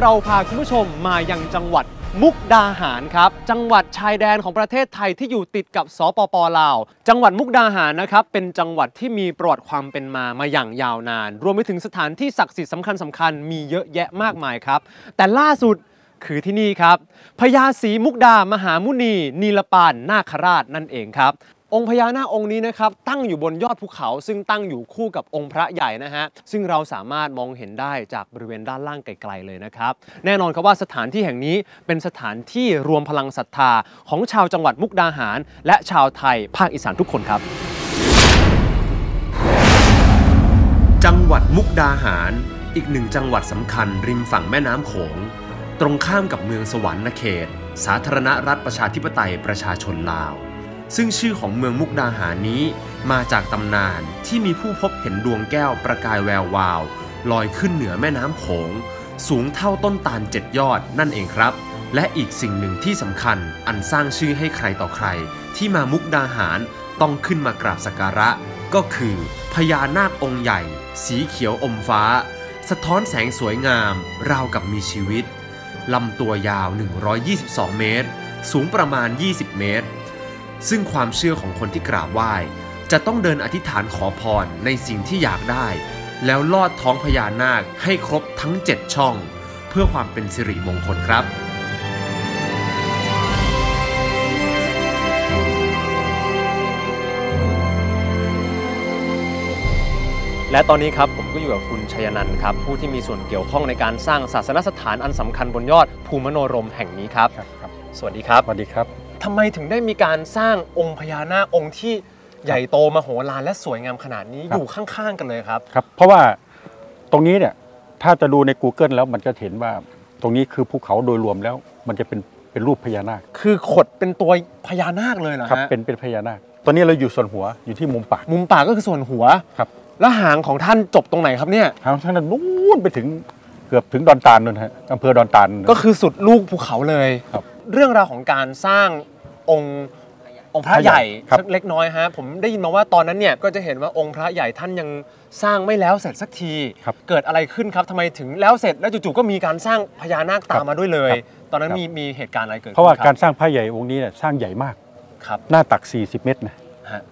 เราพาคุณผู้ชมมายังจังหวัดมุกดาหารครับจังหวัดชายแดนของประเทศไทยที่อยู่ติดกับสปป.ลาวจังหวัดมุกดาหารนะครับเป็นจังหวัดที่มีประวัติความเป็นมาอย่างยาวนานรวมไปถึงสถานที่ศักดิ์สิทธิ์สำคัญมีเยอะแยะมากมายครับแต่ล่าสุดคือที่นี่ครับพญาศรีมุกดามหามุนีนีลปานนาคราชนั่นเองครับองค์พญานาคองค์นี้นะครับตั้งอยู่บนยอดภูเขาซึ่งตั้งอยู่คู่กับองค์พระใหญ่นะฮะซึ่งเราสามารถมองเห็นได้จากบริเวณด้านล่างไกลๆเลยนะครับแน่นอนครับว่าสถานที่แห่งนี้เป็นสถานที่รวมพลังศรัทธาของชาวจังหวัดมุกดาหารและชาวไทยภาคอีสานทุกคนครับจังหวัดมุกดาหารอีกหนึ่งจังหวัดสำคัญริมฝั่งแม่น้ำโขงตรงข้ามกับเมืองสวรรณเขตสาธารณรัฐประชาธิปไตยประชาชนลาวซึ่งชื่อของเมืองมุกดาหารนี้มาจากตำนานที่มีผู้พบเห็นดวงแก้วประกายแวววาวลอยขึ้นเหนือแม่น้ำโขงสูงเท่าต้นตาล7 ยอดนั่นเองครับและอีกสิ่งหนึ่งที่สำคัญอันสร้างชื่อให้ใครต่อใครที่มามุกดาหารต้องขึ้นมากราบสักการะก็คือพญานาคองค์ใหญ่สีเขียวอมฟ้าสะท้อนแสงสวยงามราวกับมีชีวิตลำตัวยาว122 เมตรสูงประมาณ20 เมตรซึ่งความเชื่อของคนที่กราบไหว้จะต้องเดินอธิษฐานขอพรในสิ่งที่อยากได้แล้วลอดท้องพญานาคให้ครบทั้ง7 ช่องเพื่อความเป็นสิริมงคลครับและตอนนี้ครับผมก็อยู่กับคุณชัยนันท์ครับผู้ที่มีส่วนเกี่ยวข้องในการสร้างศาสนสถานอันสำคัญบนยอดภูมิมโนรมแห่งนี้ครับสวัสดีครับสวัสดีครับทำไมถึงได้มีการสร้างองค์พญานาคองค์ที่ใหญ่โตมโหฬารและสวยงามขนาดนี้อยู่ข้างๆกันเลยครับครับเพราะว่าตรงนี้เนี่ยถ้าจะดูใน Google แล้วมันจะเห็นว่าตรงนี้คือภูเขาโดยรวมแล้วมันจะเป็นรูปพญานาคคือขดเป็นตัวพญานาคเลยเหรอครับเป็นพญานาคตอนนี้เราอยู่ส่วนหัวอยู่ที่มุมปากก็คือส่วนหัวครับแล้วหางของท่านจบตรงไหนครับเนี่ยหางท่านนู้นไปถึงเกือบถึงดอนตาลนู่นฮะอำเภอดอนตาลก็คือสุดลูกภูเขาเลยครับเรื่องราวของการสร้างองค์พระใหญ่สักเล็กน้อยฮะผมได้ยินมาว่าตอนนั้นเนี่ยก็จะเห็นว่าองค์พระใหญ่ท่านยังสร้างไม่แล้วเสร็จสักทีเกิดอะไรขึ้นครับทำไมถึงแล้วเสร็จแล้วจู่ๆก็มีการสร้างพญานาคตามมาด้วยเลยตอนนั้นมีเหตุการณ์อะไรเกิดขึ้นเพราะว่าการสร้างพระใหญ่องค์นี้เนี่ยสร้างใหญ่มากครับหน้าตัก40 เมตรนะ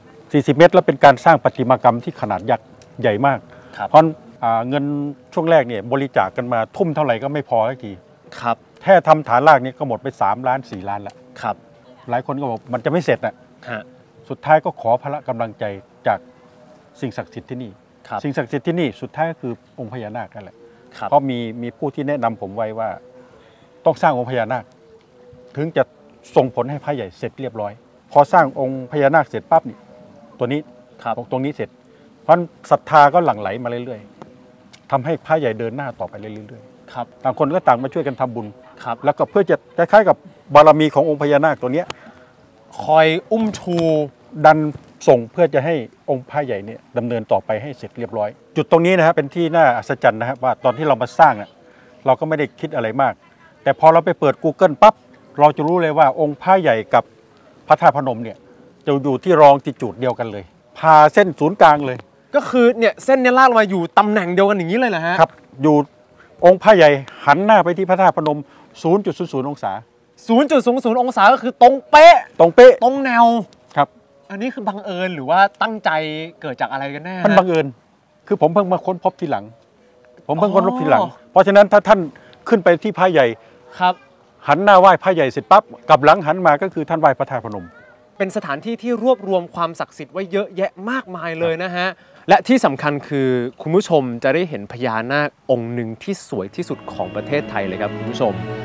40 เมตรแล้วเป็นการสร้างประติมากรรมที่ขนาดยักษ์ใหญ่มากเพราะเงินช่วงแรกเนี่ยบริจาคกันมาทุ่มเท่าไหร่ก็ไม่พอสักทีครับแค่ทำฐานรากนี่ก็หมดไป3 ล้าน 4 ล้านแล้วครับหลายคนก็บอกมันจะไม่เสร็จนะสุดท้ายก็ขอพละกำลังใจจากสิ่งศักดิ์สิทธิ์ที่นี่สิ่งศักดิ์สิทธิ์ที่นี่สุดท้ายก็คือองค์พญานาคนั่นแหละเพราะมีผู้ที่แนะนำผมไว้ว่าต้องสร้างองค์พญานาคถึงจะส่งผลให้พระใหญ่เสร็จเรียบร้อยพอสร้างองค์พญานาคเสร็จปั๊บนี่ตัวนี้ตรงนี้เสร็จเพราะศรัทธาก็หลั่งไหลมาเรื่อยๆทำให้พระใหญ่เดินหน้าต่อไปเรื่อยๆต่างคนก็ต่างมาช่วยกันทำบุญแล้วก็เพื่อจะคล้ายๆกับบารมีขององค์พญานาคตัวนี้คอยอุ้มชูดันส่งเพื่อจะให้องค์พระใหญ่เนี่ยดำเนินต่อไปให้เสร็จเรียบร้อยจุดตรงนี้นะครับเป็นที่น่าอัศจรรย์นะครับว่าตอนที่เรามาสร้างเราก็ไม่ได้คิดอะไรมากแต่พอเราไปเปิด Google ปั๊บเราจะรู้เลยว่าองค์พระใหญ่กับพระธาตุพนมเนี่ยจะอยู่ที่รองที่จุดเดียวกันเลยพาเส้นศูนย์กลางเลยก็คือเนี่ยเส้นนี้ลากมาอยู่ตำแหน่งเดียวกันอย่างนี้เลยเหรอฮะครับอยู่องค์พระใหญ่หันหน้าไปที่พระธาตุพนม 0.00 องศา 0.00 องศาก็คือตรงเป๊ะตรงแนวครับอันนี้คือบังเอิญหรือว่าตั้งใจเกิดจากอะไรกันแน่มันบังเอิญคือผมเพิ่งมาค้นพบทีหลังเพราะฉะนั้นถ้าท่านขึ้นไปที่พระใหญ่ครับหันหน้าไหว้พระใหญ่เสร็จปั๊บกลับหลังหันมาก็คือท่านไหว้พระธาตุพนมเป็นสถานที่ที่รวบรวมความศักดิ์สิทธิ์ไว้เยอะแยะมากมายเลยนะฮะและที่สำคัญคือคุณผู้ชมจะได้เห็นพญานาคองค์หนึ่งที่สวยที่สุดของประเทศไทยเลยครับคุณผู้ชม